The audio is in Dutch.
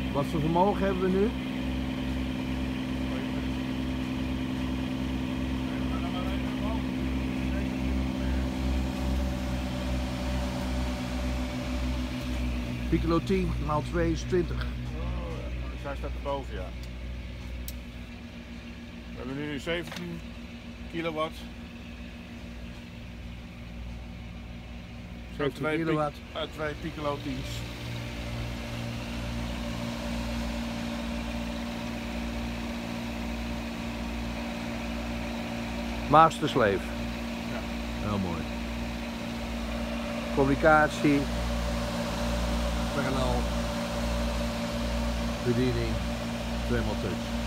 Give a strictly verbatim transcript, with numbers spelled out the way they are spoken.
Wat voor vermogen hebben we nu? Piccolo tien maal twee is twintig. Zij staat erboven, ja. We hebben nu zeventien kilowatt. zeventien Twee kilowatt. pic- uh, twee piccolo tiens. Master Slave. Ja. Heel mooi. Communicatie. Parallel. Bediening. Tweemaal touch.